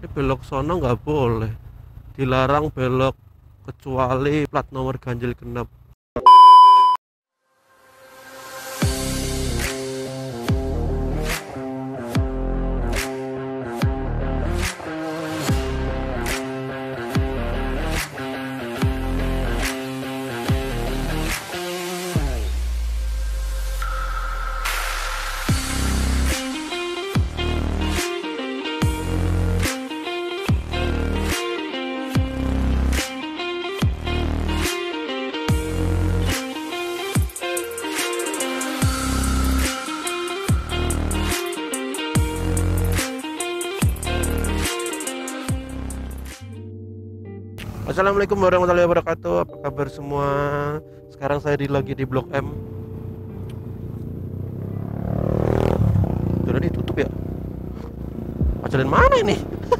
Ini belok sono nggak boleh, dilarang belok kecuali plat nomor ganjil genap. Assalamualaikum warahmatullahi wabarakatuh. Apa kabar semua? Sekarang saya lagi di Blok M. Udah ditutup ya? Jalan mana ini?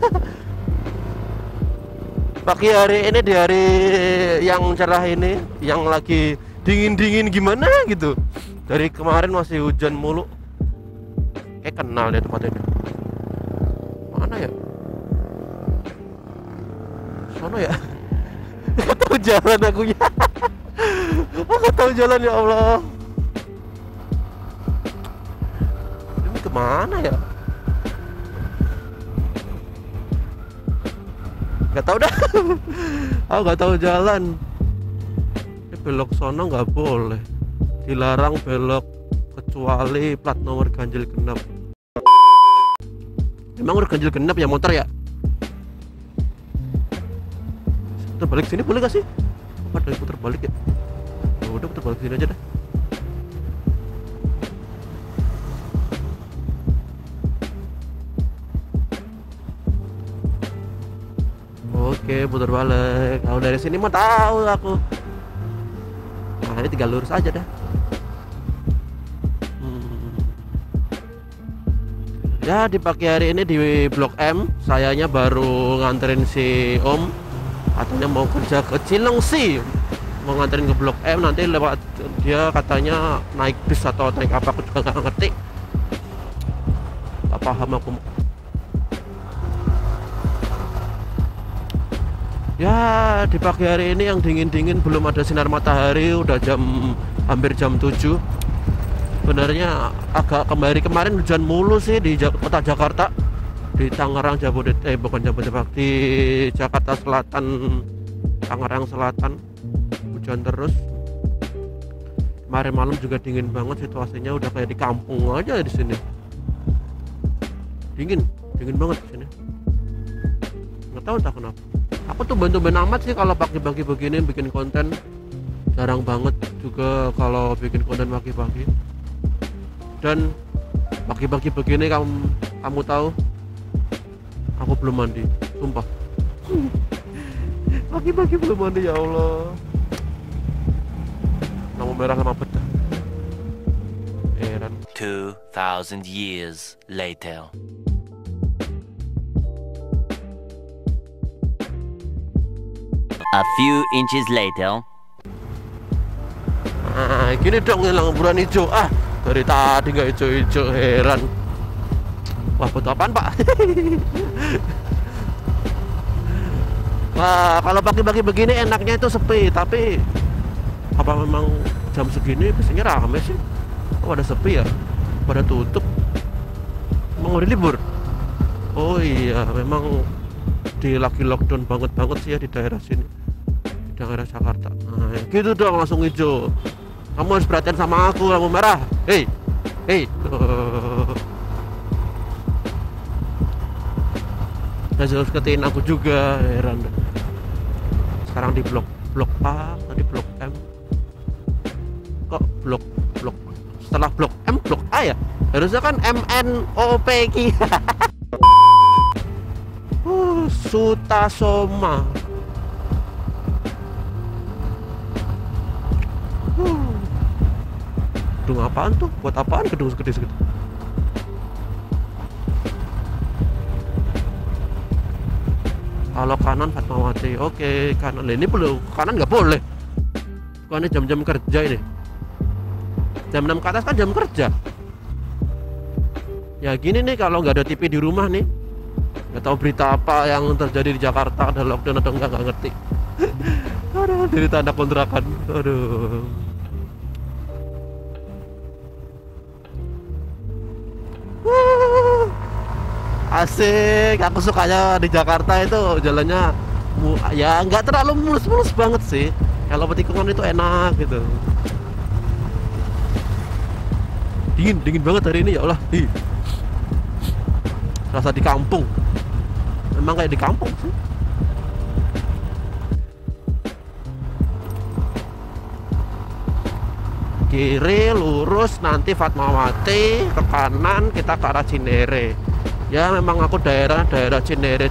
Pagi hari ini, di hari yang cerah ini, yang lagi dingin-dingin gimana gitu. Dari kemarin masih hujan mulu. Kayak kenal deh tempat ini. Mana ya? Sono ya? Gak tahu jalan aku ya. Gak tahu jalan, ya Allah. Ini kemana ya? Gak tahu dah. Aku gak tahu jalan. Ini belok sono nggak boleh, dilarang belok kecuali plat nomor ganjil genap. Emang udah ganjil genap ya motor ya? Putar balik sini boleh gak sih? Apa dari putar balik ya? Ya udah putar balik sini aja deh. Oke, putar balik. Kalau dari sini mah tahu aku. Nah, ini tinggal lurus aja dah. Ya, di pagi hari ini di Blok M, sayanya baru nganterin si Om. Katanya mau kerja ke Cilengsi, mau nganterin ke Blok M, nanti lewat dia katanya naik bis atau naik apa, aku juga nggak ngerti, nggak paham aku. Ya, di pagi hari ini yang dingin-dingin, belum ada sinar matahari, udah hampir jam 7. Sebenarnya agak kemarin hujan mulu sih di kota Jakarta, di Tangerang, bukan Jabodetabek, di Jakarta Selatan, Tangerang Selatan hujan terus. Kemarin malam juga dingin banget, situasinya udah kayak di kampung aja di sini. Dingin banget di sini. Nggak tahu entah kenapa. Aku tuh bantu-bantu amat sih kalau pagi-pagi begini bikin konten. Jarang banget juga kalau bikin konten pagi-pagi. Dan pagi-pagi begini kamu tahu, aku belum mandi, sumpah. Pagi-pagi belum mandi, ya Allah. Lampu merah sama pecah. Heran. 2000 years later. A few inches later. Nah, gini dong lampuran hijau. Dari tadi nggak hijau-hijau, heran. Wah, buat apaan, Pak? Wah, kalau pagi-pagi begini enaknya itu sepi, tapi apa memang jam segini biasanya rame sih? Oh, pada sepi ya? Pada tutup? Emang udah libur? Oh iya, memang lagi lockdown banget sih ya di daerah sini, di daerah Jakarta. Nah, gitu dong, langsung hijau. Kamu harus perhatian sama aku, lampu merah. Hei. Dan harus ketiin aku juga, heran. Sekarang di blok A, tadi Blok M. Kok blok setelah Blok M, Blok A ya? Harusnya kan MNOPQ. Sutasoma. Gedung apaan tuh? Buat apaan gedung segede segitu? Kalau kanan Fatmawati, oke, kanan. Ini belum, kanan nggak boleh. Bukannya jam-jam kerja ini. Jam 6 ke atas kan jam kerja. Ya gini nih, kalau nggak ada TV di rumah nih, Gak tahu berita apa yang terjadi di Jakarta, ada lockdown atau enggak, gak ngerti. Aduh, dari tanda kontrakan. Aduh. Asik, aku sukanya di Jakarta itu jalannya ya nggak terlalu mulus-mulus banget sih. Kalau tikungan itu enak gitu. Dingin banget hari ini ya Allah. Rasa di kampung. Memang kayak di kampung sih. Kiri lurus nanti Fatmawati, ke kanan kita ke arah Cinere. Ya memang aku daerah Cinere,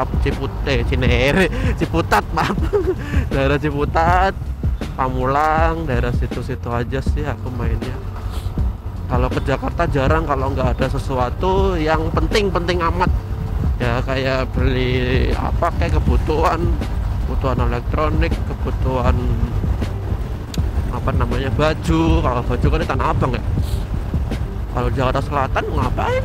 Ciputat maaf. Daerah Ciputat, Pamulang, daerah situ-situ aja sih aku mainnya. Kalau ke Jakarta jarang kalau nggak ada sesuatu yang penting amat. Ya kayak beli apa, kayak kebutuhan elektronik, kebutuhan apa namanya, baju. Kalau baju kan di Tanah Abang ya. Kalau Jakarta Selatan ngapain?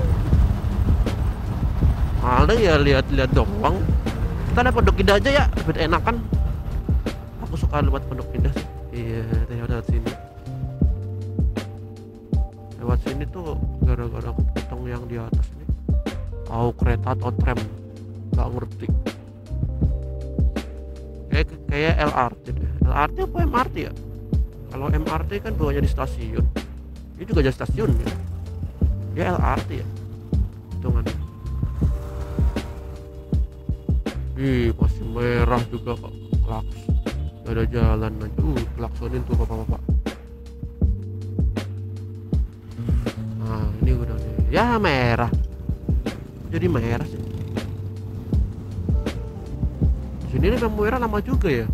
Ada ya lihat-lihat doang. Kita ada Pondok Indah aja ya, lebih enakan. Aku suka lewat Pondok Indah sih. Iya, lewat sini. Lewat sini tuh gara-gara aku potong yang di atas nih. Tahu kereta atau tram? Gak ngerti. Kayak LRT deh. LRT apa MRT ya? Kalau MRT kan bawahnya di stasiun. Ini juga jadi stasiun ya. Ya LRT ya. Hitungannya. Masih merah juga kok. Klaks. Gak ada jalan aja. Klaksonin tuh bapak-bapak. Nah ini udah nih. Ya merah. Jadi merah sih. Sini nih lampu merah lama juga ya.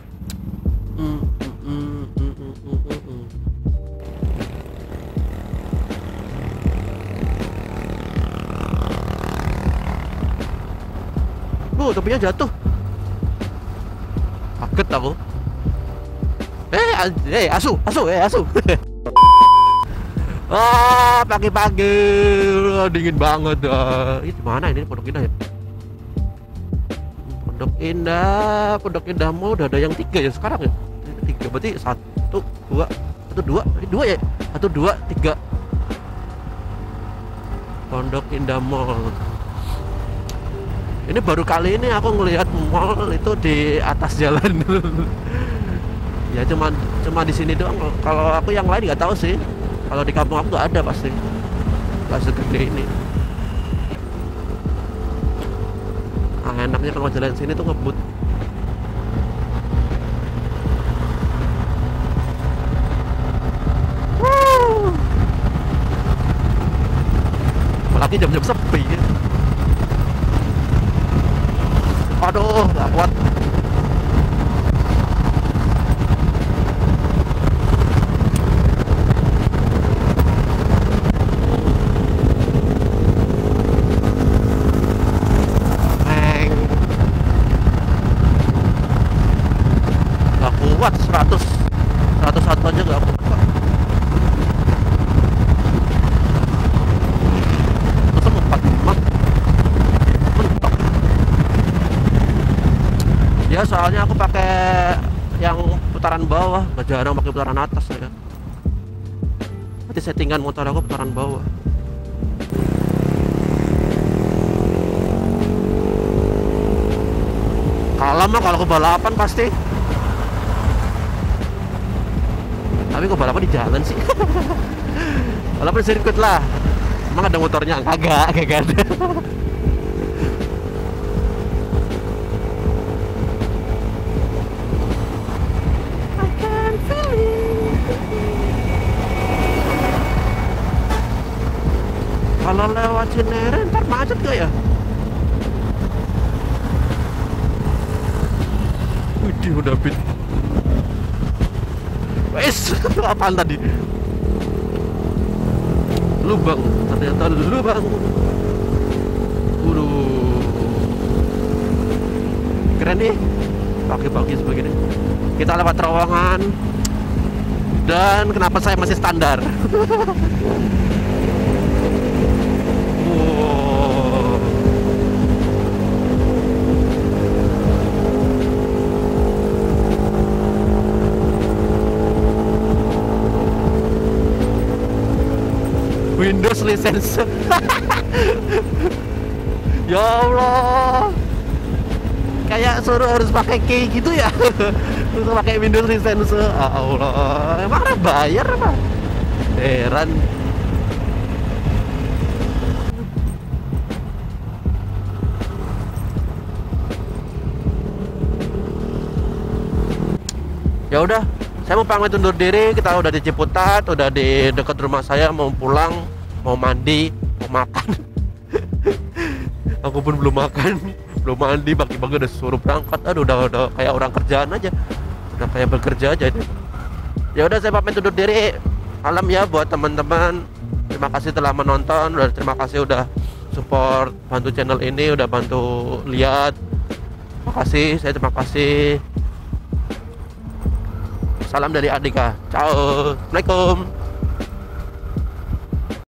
Topinya jatuh. Kaget aku. Asu. Pagi-pagi dingin banget. Ini mana ini Pondok Indah ya? Pondok Indah Mall udah ada yang 3 ya sekarang ya? 3 berarti 1, 2 ya? 1, 2, 3 Pondok Indah Mall. Ini baru kali ini aku ngelihat mall itu di atas jalan. Ya cuma di sini doang. Kalau aku yang lain nggak tahu sih. Kalau di kampung aku nggak ada pasti. Nggak segede ini. Enaknya kalau jalan sini tuh ngebut. Apalagi jam-jam sepi ya. Aduh, gak kuat. Gak kuat 101 aja gak kuat. Ya soalnya aku pakai yang putaran bawah, gak jarang pakai putaran atas ya. Nanti settingan motor aku putaran bawah. Kalah mah kalau ke balapan pasti. Tapi ke balapan di jalan sih. Balapan sirkuit lah. Emang ada motornya? Kagak ada. Kalau lewat Cinere ntar macet gak ya? Widih udah bit. Wes, apaan tadi? Lubang, ternyata lubang. Keren nih. Pagi-pagi sebegini. Kita lewat terowongan. Dan kenapa saya masih standar? lisensi. Ya Allah, kayak suruh harus pakai key gitu ya. Terus pakai Windows lisensi. Ya Allah, emang harus bayar apa? Heran. Ya udah, saya mau pamit undur diri. Kita udah di Ciputat, udah di dekat rumah saya, mau pulang, mau mandi, mau makan. Aku pun belum makan, belum mandi, pagi-pagi udah suruh berangkat. Aduh, udah kayak orang kerjaan aja, udah kayak bekerja aja itu. Ya udah, saya pamit undur diri. Malam ya buat teman-teman. Terima kasih telah menonton, terima kasih udah support, bantu channel ini, udah bantu lihat. Terima kasih. Salam dari Andika. Ciao. Assalamualaikum.